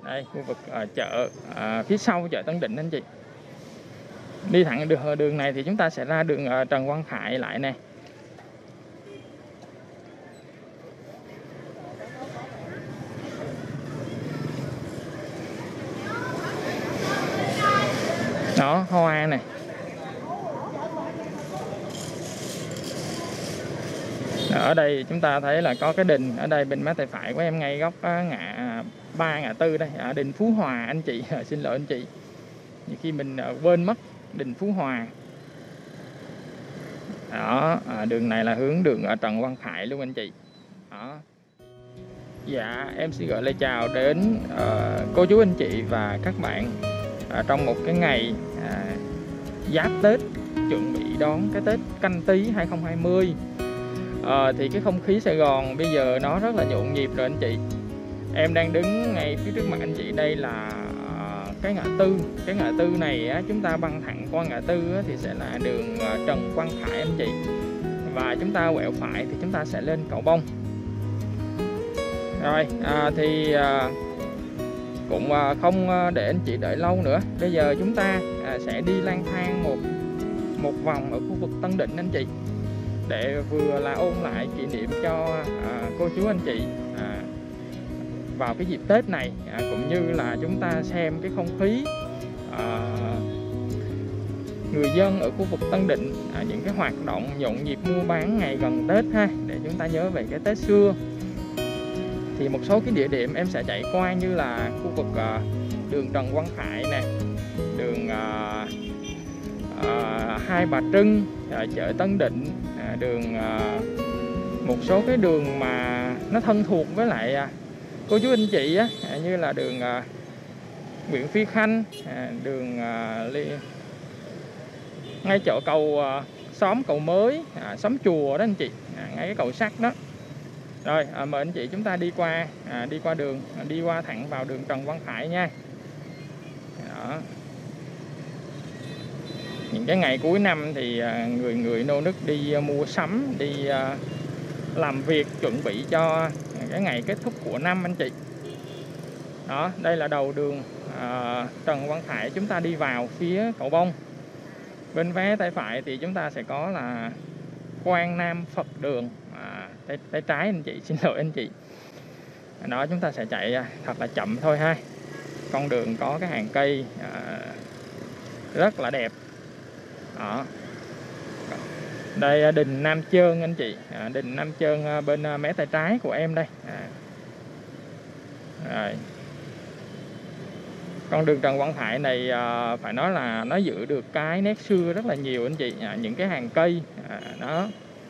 Đây khu vực chợ phía sau chợ Tân Định anh chị. Đi thẳng đường này thì chúng ta sẽ ra đường Trần Quang Khải lại nè. Đó, hoa này. Ở đây chúng ta thấy là có cái đình ở đây bên má tay phải của em, ngay góc ngã ba ngã tư đây, ở đình Phú Hòa anh chị. Xin lỗi anh chị, nhiều khi mình quên mất đình Phú Hòa. Đó, đường này là hướng đường ở Trần Quang Khải luôn anh chị. Đó. Dạ, em xin gửi lời chào đến cô chú anh chị và các bạn trong một cái ngày giáp Tết, chuẩn bị đón cái Tết Canh Tý 2020. Thì cái không khí Sài Gòn bây giờ nó rất là nhộn nhịp rồi anh chị. Em đang đứng ngay phía trước mặt anh chị đây là cái ngã tư. Cái ngã tư này á, chúng ta băng thẳng qua ngã tư á, thì sẽ là đường Trần Quang Khải anh chị. Và chúng ta quẹo phải thì chúng ta sẽ lên cầu Bông. Rồi cũng không để anh chị đợi lâu nữa. Bây giờ chúng ta sẽ đi lang thang một vòng ở khu vực Tân Định anh chị, để vừa là ôn lại kỷ niệm cho cô chú anh chị vào cái dịp Tết này, cũng như là chúng ta xem cái không khí người dân ở khu vực Tân Định, những cái hoạt động nhộn nhịp mua bán ngày gần Tết ha, để chúng ta nhớ về cái Tết xưa. Thì một số cái địa điểm em sẽ chạy qua như là khu vực đường Trần Quang Khải nè, đường Hai Bà Trưng, chợ Tân Định, đường một số cái đường mà nó thân thuộc với lại cô chú anh chị á, như là đường Nguyễn Phi Khanh, đường ngay chỗ cầu xóm cầu mới, xóm chùa đó anh chị, ngay cái cầu sắt đó. Rồi mời anh chị chúng ta đi qua đường, đi qua thẳng vào đường Trần Quang Khải nha. Đó. Những cái ngày cuối năm thì người nô nức đi mua sắm, đi làm việc chuẩn bị cho cái ngày kết thúc của năm anh chị. Đó, đây là đầu đường Trần Quang Khải, chúng ta đi vào phía cầu Bông. Bên vé tay phải thì chúng ta sẽ có là Quang Nam Phật Đường, tay trái anh chị, xin lỗi anh chị. Đó, chúng ta sẽ chạy thật là chậm thôi ha. Con đường có cái hàng cây rất là đẹp. Đó. Đây đình Nam Chơn anh chị, đình Nam Chơn bên mé tay trái của em đây. Rồi. Con đường Trần Quang Khải này phải nói là nó giữ được cái nét xưa rất là nhiều anh chị, những cái hàng cây đó.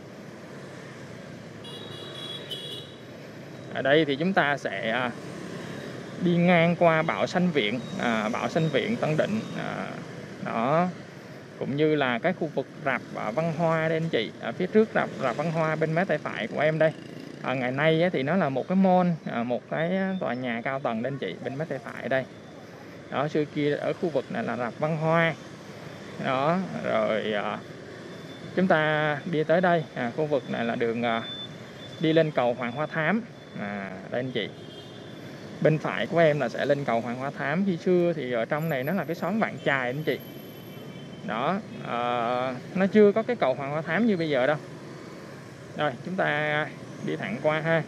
Ở đây thì chúng ta sẽ đi ngang qua Bảo Xanh Viện, Bảo Xanh Viện Tân Định, đó, cũng như là cái khu vực rạp văn hoa đây anh chị. Ở phía trước rạp văn hoa bên mé tay phải của em đây. Ngày nay thì nó là một cái mall, một cái tòa nhà cao tầng đây anh chị, bên mé tay phải đây. Đó, xưa kia ở khu vực này là rạp văn hoa. Đó, rồi chúng ta đi tới đây, khu vực này là đường đi lên cầu Hoàng Hoa Thám. Đây anh chị, bên phải của em là sẽ lên cầu Hoàng Hoa Thám. Khi xưa thì ở trong này nó là cái xóm Vạn Chài anh chị. Đó, nó chưa có cái cầu Hoàng Hoa Thám như bây giờ đâu. Rồi chúng ta đi thẳng qua ha.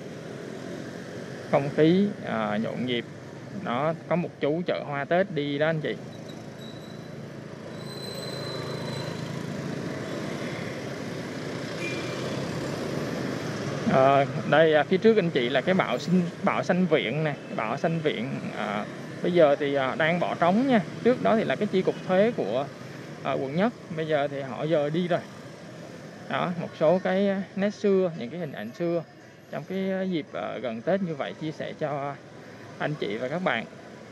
Không khí nhộn nhịp. Đó, có một chú chợ hoa Tết đi đó anh chị. Đây phía trước anh chị là cái Bảo Xanh Viện nè, Bảo Xanh Viện bây giờ thì đang bỏ trống nha. Trước đó thì là cái chi cục thuế của quận Nhất, bây giờ thì họ giờ đi rồi. Đó, một số cái nét xưa, những cái hình ảnh xưa trong cái dịp gần Tết như vậy, chia sẻ cho anh chị và các bạn.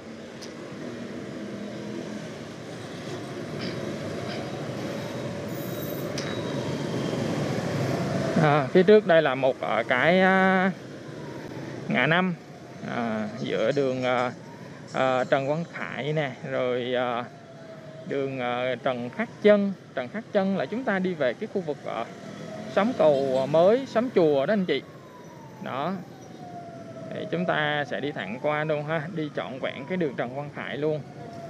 Phía trước đây là một cái ngã năm giữa đường Trần Quang Khải nè, rồi đường Trần Khắc Chân. Trần Khắc Chân là chúng ta đi về cái khu vực xóm cầu mới, xóm chùa đó anh chị. Đó, Thì chúng ta sẽ đi thẳng qua luôn ha, đi trọn vẹn cái đường Trần Văn Khải luôn.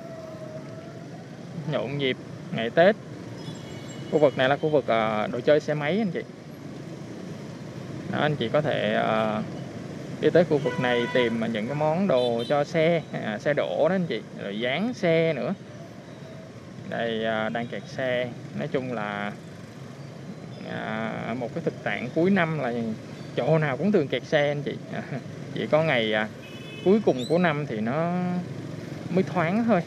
Nhộn nhịp ngày Tết. Khu vực này là khu vực đồ chơi xe máy anh chị. Đó, anh chị có thể đi tới khu vực này tìm những cái món đồ cho xe, xe đổ đó anh chị, rồi dán xe nữa. Đây đang kẹt xe. Nói chung là một cái thực trạng cuối năm là chỗ nào cũng thường kẹt xe anh chị. Chỉ có ngày cuối cùng của năm thì nó mới thoáng thôi.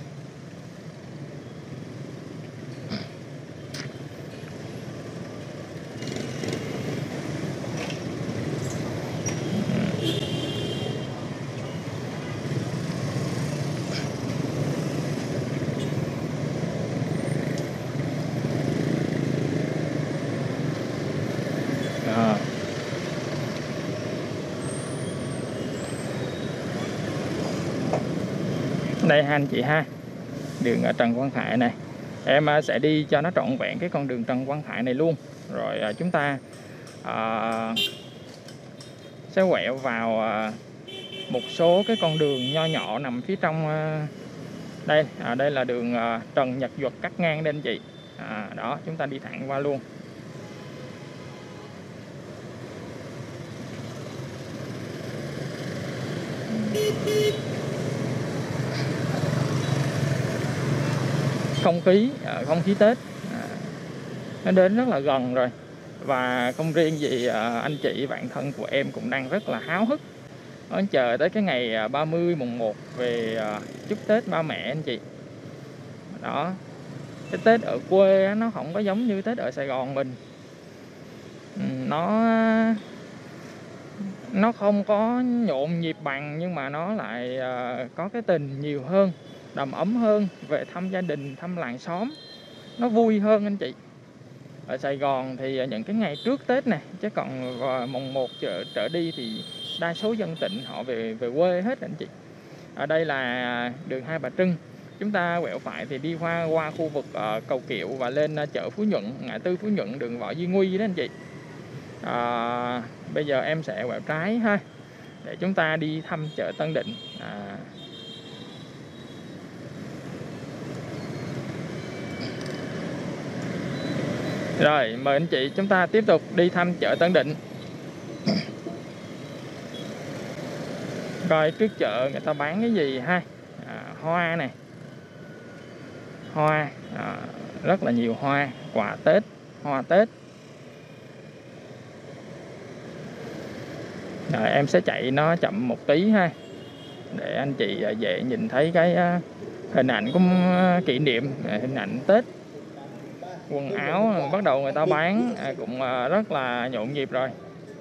Đây ha anh chị ha, đường Trần Quang Khải này. Em sẽ đi cho nó trọn vẹn cái con đường Trần Quang Khải này luôn. Rồi chúng ta sẽ quẹo vào một số cái con đường nho nhỏ nằm phía trong đây. Đây là đường Trần Nhật Duật cắt ngang đây anh chị. Đó, chúng ta đi thẳng qua luôn. Không khí Tết nó đến rất là gần rồi. Và không riêng gì anh chị bạn thân của em cũng đang rất là háo hức chờ tới cái ngày 30 mùng 1 về chúc Tết ba mẹ anh chị. Đó, cái Tết ở quê nó không có giống như Tết ở Sài Gòn mình. Nó không có nhộn nhịp bằng, nhưng mà nó lại có cái tình nhiều hơn, đầm ấm hơn, về thăm gia đình, thăm làng xóm, nó vui hơn anh chị. Ở Sài Gòn thì những cái ngày trước Tết này, chứ còn mùng 1 trở đi thì đa số dân Tịnh họ về quê hết anh chị. Ở đây là đường Hai Bà Trưng. Chúng ta quẹo phải thì đi qua khu vực Cầu Kiệu và lên chợ Phú Nhuận, ngã tư Phú Nhuận, đường Võ Duy Nguy đó anh chị. Bây giờ em sẽ quẹo trái ha, để chúng ta đi thăm chợ Tân Định. Rồi, mời anh chị chúng ta tiếp tục đi thăm chợ Tân Định. Coi trước chợ người ta bán cái gì ha. Hoa này, hoa rất là nhiều hoa, quà Tết, hoa Tết. Rồi, em sẽ chạy nó chậm một tí ha, để anh chị dễ nhìn thấy cái hình ảnh của kỷ niệm, hình ảnh Tết. Quần áo bắt đầu người ta bán cũng rất là nhộn nhịp rồi.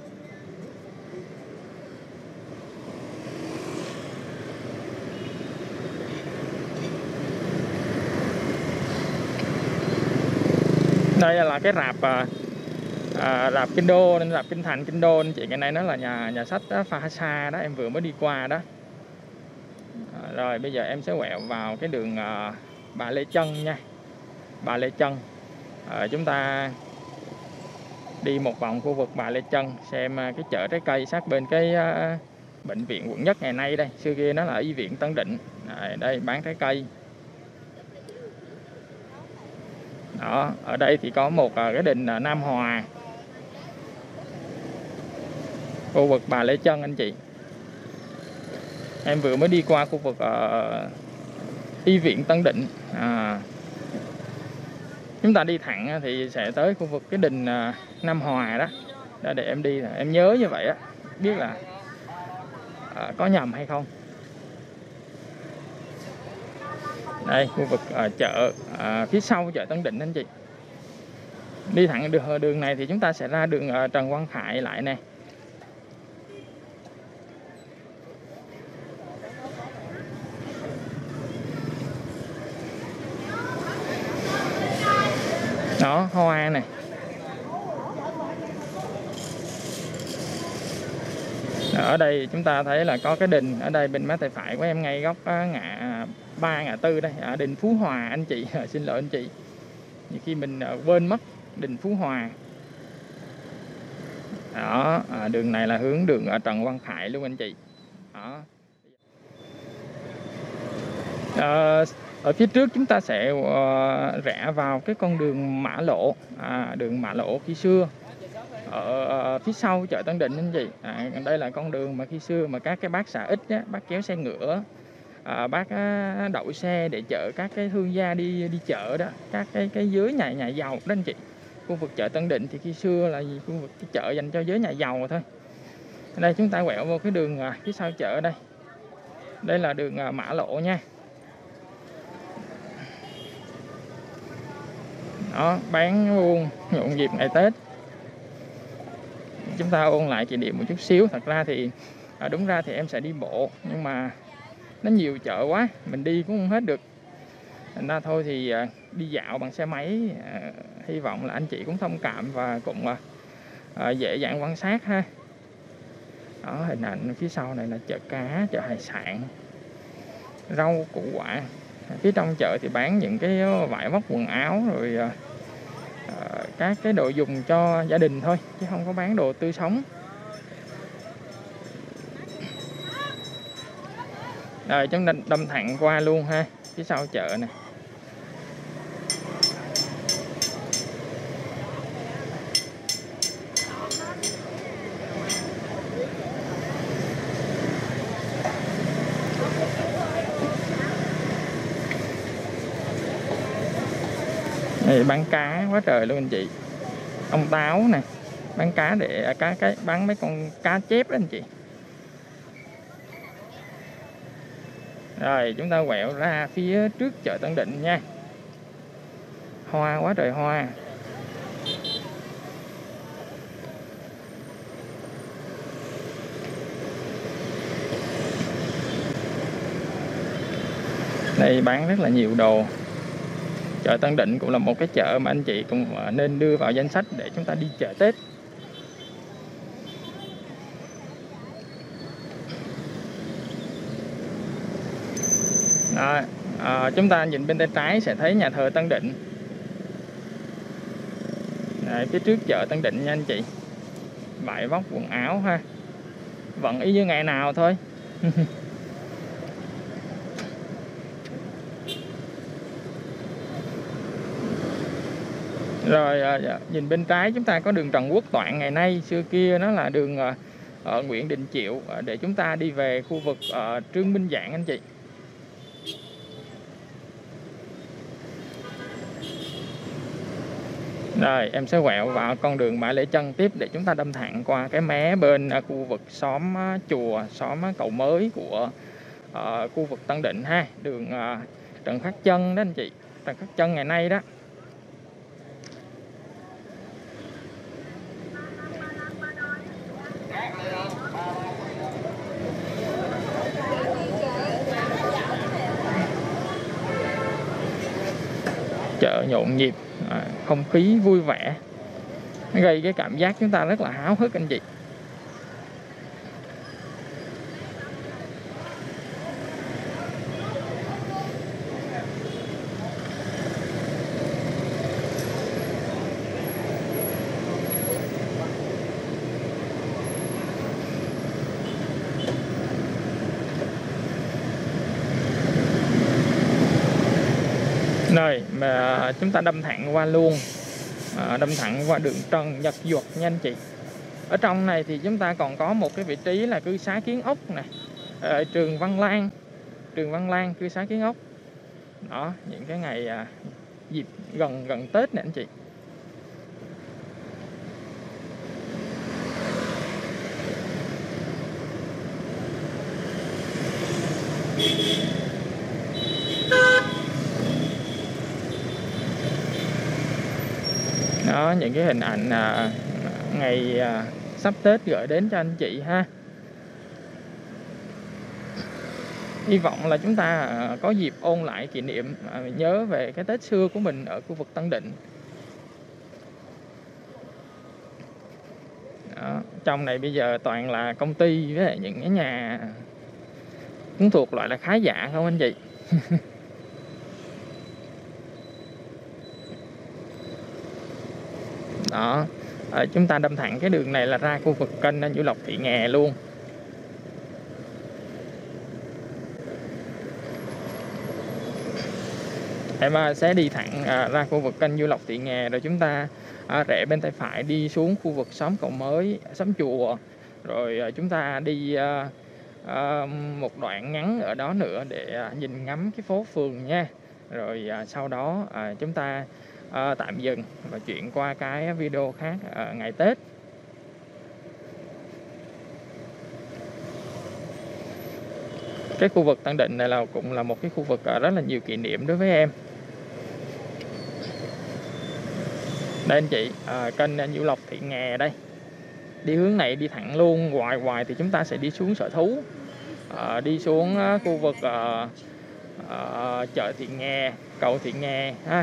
Đây là cái rạp Kinh Đô, nên rạp Kinh Thành Kinh Đô anh chị. Cái này nó là nhà sách Phahasa đó, em vừa mới đi qua đó. Rồi bây giờ em sẽ quẹo vào cái đường Bà Lê Chân nha. Bà Lê Chân. Chúng ta đi một vòng khu vực Bà Lê Chân, xem cái chợ trái cây sát bên cái bệnh viện quận Nhất ngày nay đây. Xưa kia nó là y viện Tân Định. Đây bán trái cây. Đó, ở đây thì có một cái đình Nam Hòa, khu vực Bà Lê Chân anh chị. Em vừa mới đi qua khu vực y viện Tân Định. Chúng ta đi thẳng thì sẽ tới khu vực cái đình Nam Hòa đó. Để em đi, em nhớ như vậy á, biết là có nhầm hay không. Đây, khu vực chợ phía sau chợ Tân Định anh chị. Đi thẳng đường này thì chúng ta sẽ ra đường Trần Quang Khải lại nè. Đó, hoa này. Ở đây chúng ta thấy là có cái đình ở đây bên má tay phải của em, ngay góc ngã 3 ngã tư đây, đình Phú Hòa anh chị. Xin lỗi anh chị, nhiều khi mình quên mất đình Phú Hòa. Đó, đường này là hướng đường ở Trần Văn Khải luôn anh chị. Đó. Ở phía trước chúng ta sẽ rẽ vào cái con đường Mã Lộ, đường Mã Lộ khi xưa. Ở phía sau chợ Tân Định anh chị, đây là con đường mà khi xưa mà các cái bác xã ít á, bác kéo xe ngựa, bác đậu xe để chở các cái thương gia đi chợ đó, các cái giới nhà giàu đó anh chị. Khu vực chợ Tân Định thì khi xưa là khu vực cái chợ dành cho giới nhà giàu thôi. Đây chúng ta quẹo vào cái đường phía sau chợ đây. Đây là đường Mã Lộ nha. Đó, bán buôn nhộn nhịp ngày Tết. Chúng ta ôn lại kỷ niệm một chút xíu. Thật ra thì đúng ra thì em sẽ đi bộ, nhưng mà nó nhiều chợ quá, mình đi cũng không hết được. Thành ra thôi thì đi dạo bằng xe máy. Hy vọng là anh chị cũng thông cảm và cũng dễ dàng quan sát ha. Đó, hình ảnh phía sau này là chợ cá, chợ hải sản, rau củ quả. Phía trong chợ thì bán những cái vải vóc quần áo, rồi các cái đồ dùng cho gia đình thôi, chứ không có bán đồ tươi sống. Rồi chúng ta đâm thẳng qua luôn ha, phía sau chợ này. Đây, bán cá quá trời luôn anh chị. Ông Táo nè, bán cá để bán mấy con cá chép đó anh chị. Rồi chúng ta quẹo ra phía trước chợ Tân Định nha. Hoa quá trời hoa. Đây bán rất là nhiều đồ. Chợ Tân Định cũng là một cái chợ mà anh chị cũng nên đưa vào danh sách để chúng ta đi chợ Tết. Đó, chúng ta nhìn bên tay trái sẽ thấy nhà thờ Tân Định. Đấy, phía trước chợ Tân Định nha anh chị. Vải vóc quần áo ha, vẫn y như ngày nào thôi. Rồi nhìn bên trái chúng ta có đường Trần Quốc Toản ngày nay, xưa kia nó là đường Nguyễn Đình Chiểu, để chúng ta đi về khu vực Trương Minh Giảng anh chị. Rồi em sẽ quẹo vào con đường Mã Lễ Trân tiếp để chúng ta đâm thẳng qua cái mé bên khu vực xóm chùa, xóm Cầu Mới của khu vực Tân Định ha. Đường Trần Khắc Trân đó anh chị, Trần Khắc Trân ngày nay đó. Chợ nhộn nhịp, không khí vui vẻ, gây cái cảm giác chúng ta rất là háo hức anh chị. Rồi mà chúng ta đâm thẳng qua luôn, đâm thẳng qua đường Trần Nhật Duật nha anh chị. Ở trong này thì chúng ta còn có một cái vị trí là cư xá Kiến Ốc này, trường Văn Lang cư xá Kiến Ốc. Đó, những cái ngày dịp gần Tết này anh chị. Đó, những cái hình ảnh ngày sắp Tết gửi đến cho anh chị ha. Hy vọng là chúng ta có dịp ôn lại kỷ niệm, nhớ về cái Tết xưa của mình ở khu vực Tân Định. Đó, trong này bây giờ toàn là công ty với những cái nhà cũng thuộc loại là khá giả không anh chị. Đó, chúng ta đâm thẳng cái đường này là ra khu vực kênh Nhiêu Lộc Thị Nghè luôn. Em sẽ đi thẳng ra khu vực kênh Du Lộc Thị Nghè, rồi chúng ta rẽ bên tay phải đi xuống khu vực xóm Cầu Mới, xóm Chùa, rồi chúng ta đi một đoạn ngắn ở đó nữa để nhìn ngắm cái phố phường nha. Rồi sau đó chúng ta tạm dừng và chuyển qua cái video khác ngày Tết. Cái khu vực Tân Định này cũng là một cái khu vực rất là nhiều kỷ niệm đối với em. Đây anh chị, kênh Du Lộc Thị Nghè đây. Đi hướng này đi thẳng luôn, hoài thì chúng ta sẽ đi xuống Sở Thú, đi xuống khu vực chợ Thị Nghè, cầu Thị Nghè ha.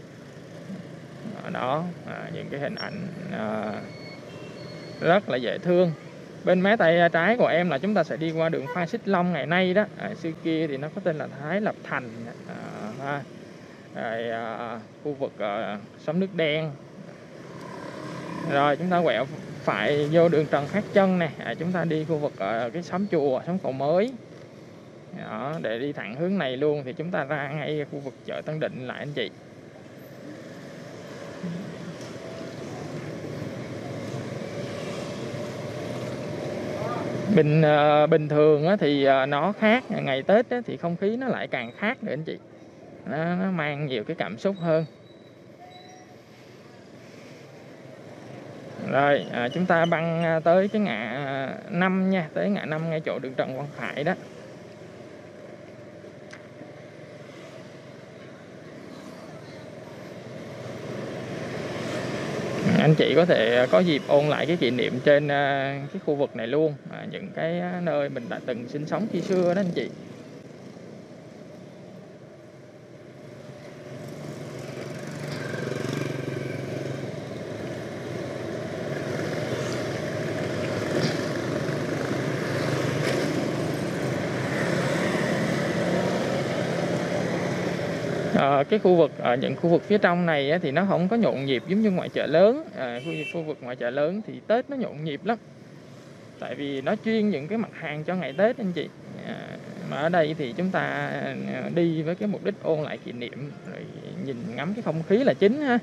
Đó, những cái hình ảnh rất là dễ thương. Bên mé tay trái của em là chúng ta sẽ đi qua đường Phan Xích Long ngày nay đó. Xưa kia thì nó có tên là Thái Lập Thành. Rồi khu vực xóm Nước Đen. Rồi chúng ta quẹo phải vô đường Trần Khát Trân này, chúng ta đi khu vực cái xóm Chùa, xóm Cầu Mới. Đó, để đi thẳng hướng này luôn thì chúng ta ra ngay khu vực chợ Tân Định lại anh chị. Bình thường thì nó khác, ngày Tết thì không khí nó lại càng khác nữa anh chị. Nó mang nhiều cái cảm xúc hơn. Rồi chúng ta băng tới cái ngã 5 nha, tới ngã 5 ngay chỗ đường Trần Quang Khải đó. Anh chị có thể có dịp ôn lại cái kỷ niệm trên cái khu vực này luôn, những cái nơi mình đã từng sinh sống khi xưa đó anh chị. Cái khu vực những khu vực phía trong này thì nó không có nhộn nhịp giống như ngoài chợ lớn. Khu vực ngoài chợ lớn thì Tết nó nhộn nhịp lắm, tại vì nó chuyên những cái mặt hàng cho ngày Tết anh chị. Mà ở đây thì chúng ta đi với cái mục đích ôn lại kỷ niệm, rồi nhìn ngắm cái không khí là chính ha.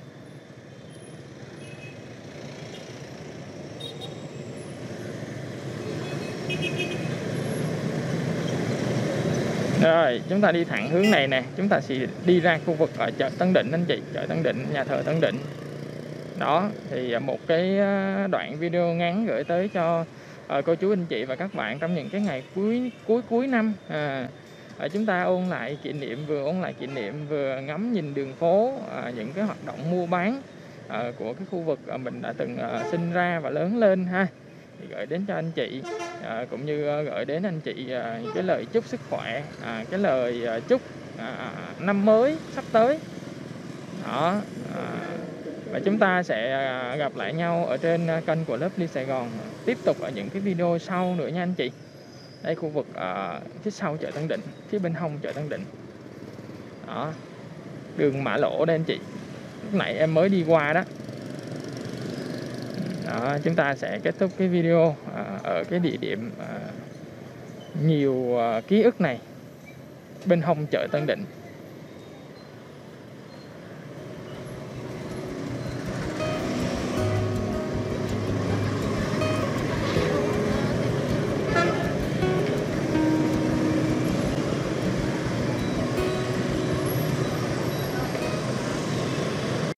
Rồi chúng ta đi thẳng hướng này nè, chúng ta sẽ đi ra khu vực ở chợ Tân Định anh chị, chợ Tân Định, nhà thờ Tân Định. Đó thì một cái đoạn video ngắn gửi tới cho cô chú anh chị và các bạn trong những cái ngày cuối năm. Chúng ta ôn lại kỷ niệm, vừa ôn lại kỷ niệm vừa ngắm nhìn đường phố, những cái hoạt động mua bán của cái khu vực mình đã từng sinh ra và lớn lên ha. Thì gửi đến cho anh chị, cũng như gửi đến anh chị cái lời chúc sức khỏe, cái lời chúc năm mới sắp tới. Đó, và chúng ta sẽ gặp lại nhau ở trên kênh của Lovely Sài Gòn, tiếp tục ở những cái video sau nữa nha anh chị. Đây khu vực phía sau chợ Tân Định, phía bên hông chợ Tân Định. Đó, đường Mã Lỗ đây anh chị, lúc nãy em mới đi qua đó. Đó, chúng ta sẽ kết thúc cái video ở cái địa điểm nhiều ký ức này, bên hông chợ Tân Định.